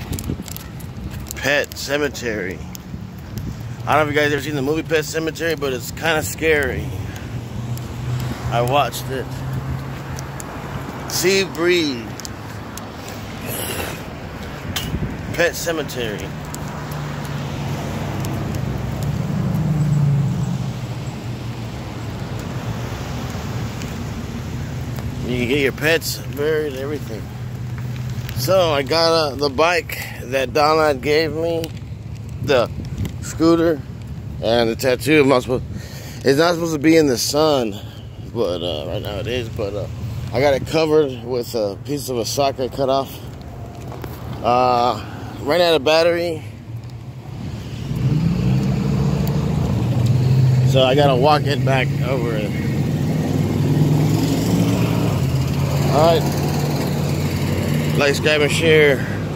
Pet Cemetery. I don't know if you guys ever seen the movie Pet Cemetery, but it's kind of scary. I watched it. See Breeze. Pet Cemetery. You can get your pets buried and everything. So I got the bike that Donna gave me, the scooter, and the tattoo. It's not supposed to be in the sun, but right now it is. But I got it covered with a piece of a socket cut off. Ran out of battery, so I gotta walk it back over it. Alright, like, subscribe, and share.